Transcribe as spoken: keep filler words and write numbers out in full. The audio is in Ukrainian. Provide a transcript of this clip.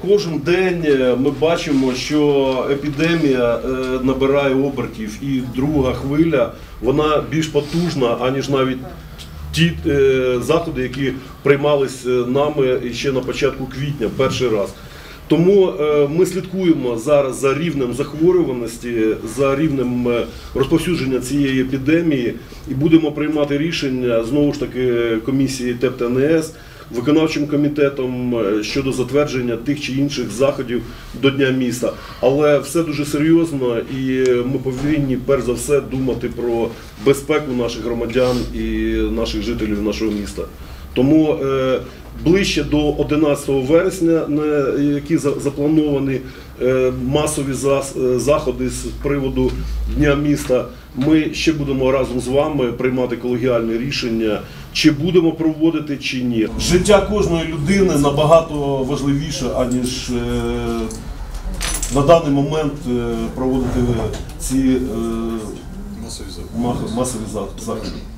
кожен день ми бачимо, що епідемія набирає обертів, і друга хвиля, вона більш потужна, аніж навіть ті заходи, які приймалися нами ще на початку квітня, перший раз. Тому ми слідкуємо зараз за рівнем захворюваності, за рівнем розповсюдження цієї епідемії і будемо приймати рішення, знову ж таки, комісії ТЕП Т Н С, виконавчим комітетом щодо затвердження тих чи інших заходів до Дня міста. Але все дуже серйозно і ми повинні перш за все думати про безпеку наших громадян і наших жителів нашого міста. Тому е, ближче до одинадцятого вересня, на які заплановані е, масові заходи з приводу Дня міста, ми ще будемо разом з вами приймати колегіальне рішення, чи будемо проводити, чи ні. Життя кожної людини набагато важливіше, аніж е, на даний момент е, проводити ці е, масові заходи.